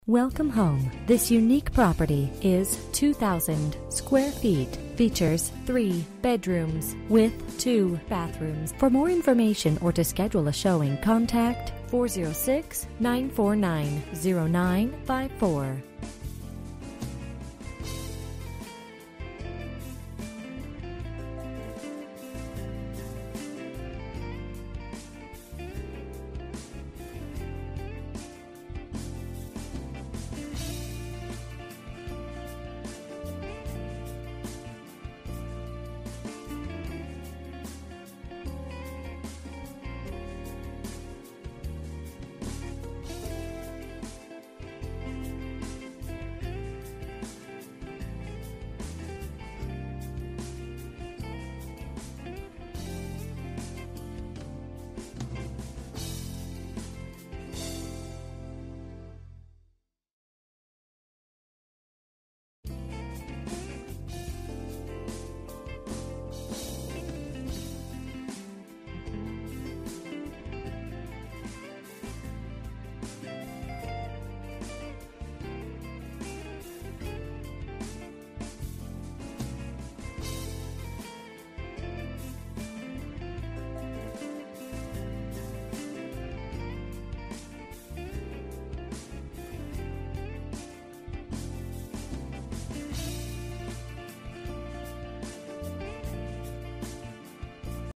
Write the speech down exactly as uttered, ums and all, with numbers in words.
Welcome home. This unique property is two thousand square feet. Features three bedrooms with two bathrooms. For more information or to schedule a showing, contact four zero six, nine four nine, zero nine five four.